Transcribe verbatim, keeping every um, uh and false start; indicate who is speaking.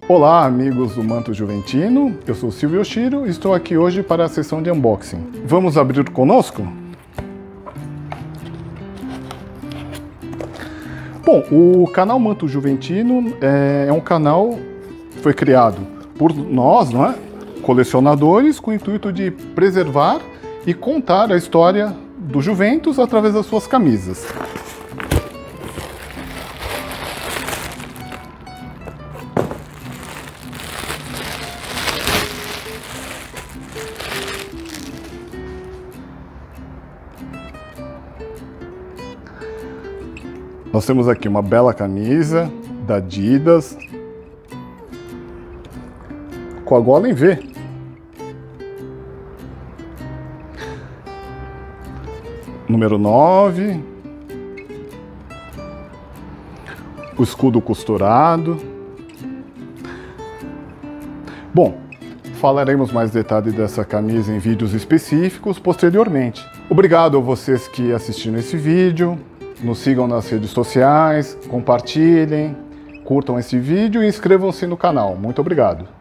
Speaker 1: Olá, amigos do Manto Juventino, eu sou Silvio Yoshiro e estou aqui hoje para a sessão de unboxing. Vamos abrir conosco? Bom, o canal Manto Juventino é um canal que foi criado por nós, não é? Colecionadores, com o intuito de preservar e contar a história do Juventus através das suas camisas. Nós temos aqui uma bela camisa da Adidas, com a gola em V. Número nove. O escudo costurado. Bom, falaremos mais detalhes dessa camisa em vídeos específicos posteriormente. Obrigado a vocês que assistiram esse vídeo. Nos sigam nas redes sociais, compartilhem, curtam esse vídeo e inscrevam-se no canal. Muito obrigado!